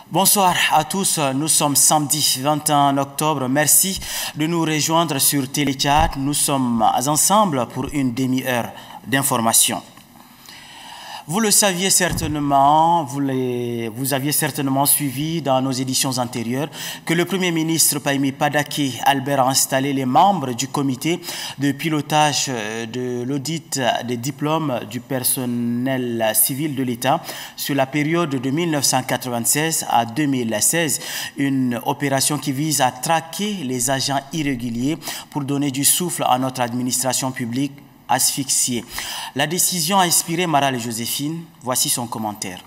Bonsoir à tous, nous sommes samedi 21 octobre. Merci de nous rejoindre sur Téléchat. Nous sommes ensemble pour une demi-heure d'information. Vous le saviez certainement, vous aviez certainement suivi dans nos éditions antérieures que le Premier ministre Pahimi Padake Albert a installé les membres du comité de pilotage de l'audit des diplômes du personnel civil de l'État sur la période de 1996 à 2016, une opération qui vise à traquer les agents irréguliers pour donner du souffle à notre administration publique asphyxiée. La décision a inspiré Maral et Joséphine. Voici son commentaire.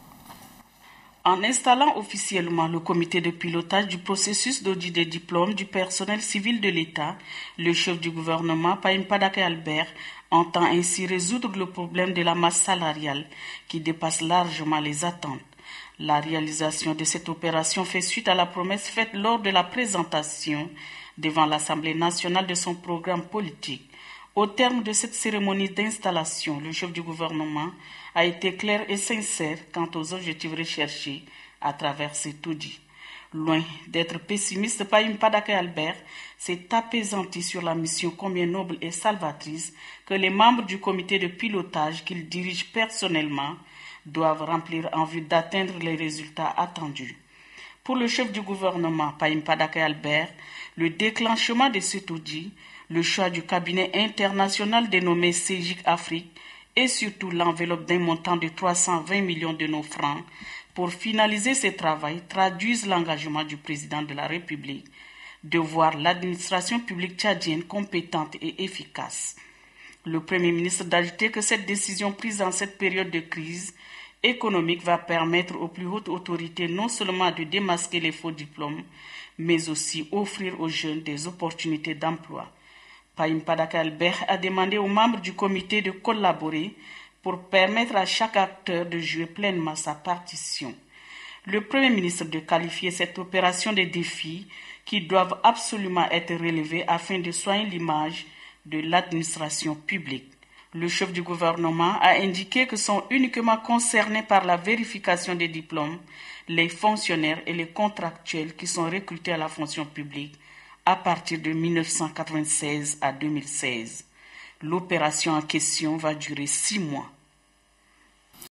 En installant officiellement le comité de pilotage du processus d'audit des diplômes du personnel civil de l'État, le chef du gouvernement, Pahimi Padake Albert, entend ainsi résoudre le problème de la masse salariale qui dépasse largement les attentes. La réalisation de cette opération fait suite à la promesse faite lors de la présentation devant l'Assemblée nationale de son programme politique. Au terme de cette cérémonie d'installation, le chef du gouvernement a été clair et sincère quant aux objectifs recherchés à travers cet audit. Loin d'être pessimiste, Pahimi Padake Albert s'est apaisanti sur la mission combien noble et salvatrice que les membres du comité de pilotage qu'il dirige personnellement doivent remplir en vue d'atteindre les résultats attendus. Pour le chef du gouvernement, Pahimi Padake Albert, le déclenchement de cet audit, le choix du cabinet international dénommé CEGIC Afrique et surtout l'enveloppe d'un montant de 320 millions de nos francs pour finaliser ce travail traduisent l'engagement du président de la République de voir l'administration publique tchadienne compétente et efficace. Le Premier ministre d'ajouter que cette décision prise en cette période de crise économique va permettre aux plus hautes autorités non seulement de démasquer les faux diplômes, mais aussi offrir aux jeunes des opportunités d'emploi. Pahimi Padake Albert a demandé aux membres du comité de collaborer pour permettre à chaque acteur de jouer pleinement sa partition. Le Premier ministre de qualifier cette opération de défis qui doivent absolument être relevés afin de soigner l'image de l'administration publique. Le chef du gouvernement a indiqué que sont uniquement concernés par la vérification des diplômes les fonctionnaires et les contractuels qui sont recrutés à la fonction publique à partir de 1996 à 2016. L'opération en question va durer 6 mois.